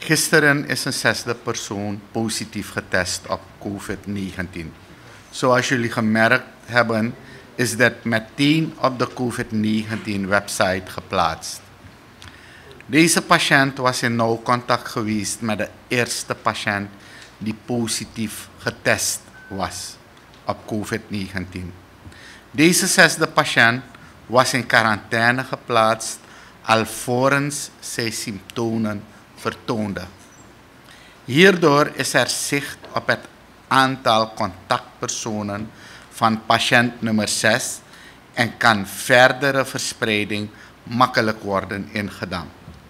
Gisteren is een zesde persoon positief getest op COVID-19. Zoals jullie gemerkt hebben, is dat meteen op de COVID-19-website geplaatst. Deze patiënt was in nauw contact geweest met de eerste patiënt die positief getest was op COVID-19. Deze zesde patiënt was in quarantaine geplaatst alvorens zij symptomen vertoonde. Hierdoor is er zicht op het aantal contactpersonen van patiënt nummer 6 en kan verdere verspreiding makkelijk worden ingedamd.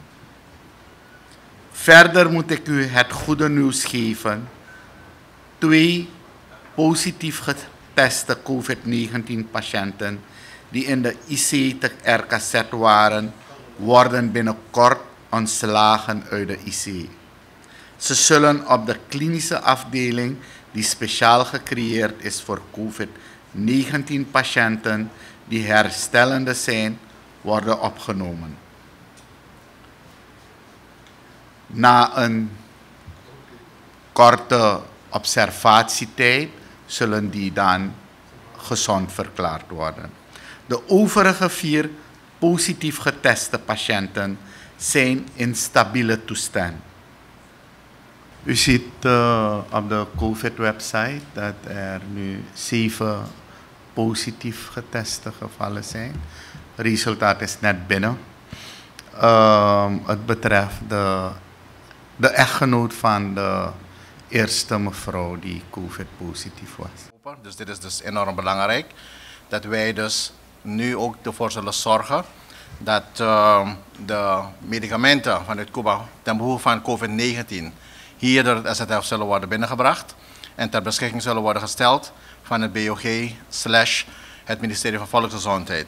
Verder moet ik u het goede nieuws geven. 2 positief geteste COVID-19 patiënten die in de IC te RKZ waren, worden binnenkort ontslagen uit de IC. Ze zullen op de klinische afdeling die speciaal gecreëerd is voor COVID-19 patiënten die herstellende zijn, worden opgenomen. Na een korte observatietijd zullen die dan gezond verklaard worden. De overige 4 positief geteste patiënten zijn in stabiele toestand. U ziet op de COVID-website dat er nu 7 positief geteste gevallen zijn. Het resultaat is net binnen. Het betreft de echtgenoot van de eerste mevrouw die COVID-positief was. Dus dit is dus enorm belangrijk. Dat wij dus nu ook ervoor zullen zorgen dat de medicamenten vanuit Cuba ten behoeve van COVID-19 hier door het SZF zullen worden binnengebracht en ter beschikking zullen worden gesteld van het BOG/het ministerie van Volksgezondheid.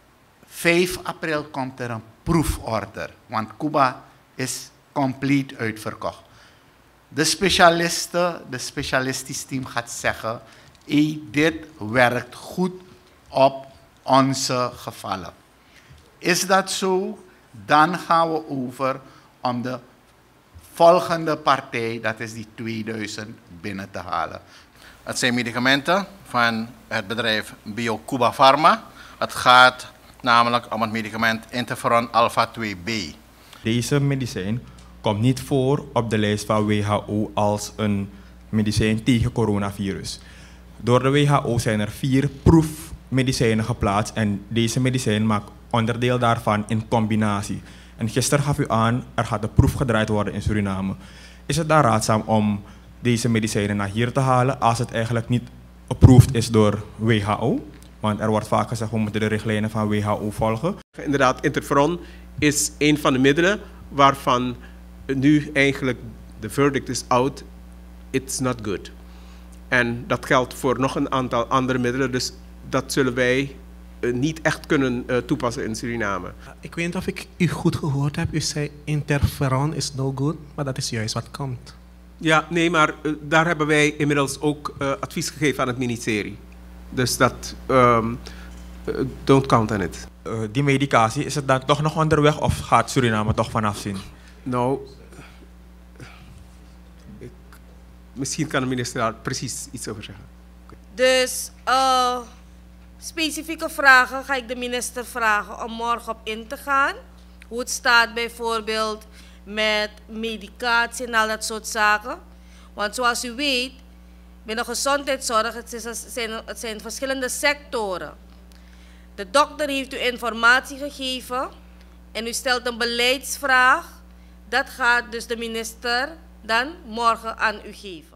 5 april komt er een proeforder, want Cuba is compleet uitverkocht. De specialistisch team gaat zeggen, dit werkt goed op onze gevallen. Is dat zo? Dan gaan we over om de volgende partij, dat is die 2000, binnen te halen. Het zijn medicamenten van het bedrijf BioCuba Pharma. Het gaat namelijk om het medicament interferon alpha 2b. Deze medicijn komt niet voor op de lijst van WHO als een medicijn tegen coronavirus. Door de WHO zijn er 4 proefmedicijnen geplaatst en deze medicijn maakt onderdeel daarvan in combinatie. En gisteren gaf u aan, er gaat een proef gedraaid worden in Suriname. Is het dan raadzaam om deze medicijnen naar hier te halen als het eigenlijk niet approved is door WHO? Want er wordt vaak gezegd, we moeten de richtlijnen van WHO volgen. Inderdaad, interferon is een van de middelen waarvan nu eigenlijk de verdict is out, it's not good. En dat geldt voor nog een aantal andere middelen, dus dat zullen wij niet echt kunnen toepassen in Suriname. Ik weet niet of ik u goed gehoord heb. U zei interferon is no good, maar dat is juist wat komt. Ja, nee, maar daar hebben wij inmiddels ook advies gegeven aan het ministerie. Dus dat, don't count on it. Die medicatie, is het dan toch nog onderweg of gaat Suriname toch vanaf zien? Nou, misschien kan de minister daar precies iets over zeggen. Dus specifieke vragen ga ik de minister vragen om morgen op in te gaan. Hoe het staat bijvoorbeeld met medicatie en al dat soort zaken. Want zoals u weet, binnen gezondheidszorg, het zijn verschillende sectoren. De dokter heeft u informatie gegeven en u stelt een beleidsvraag. Dat gaat dus de minister dan morgen aan u geven.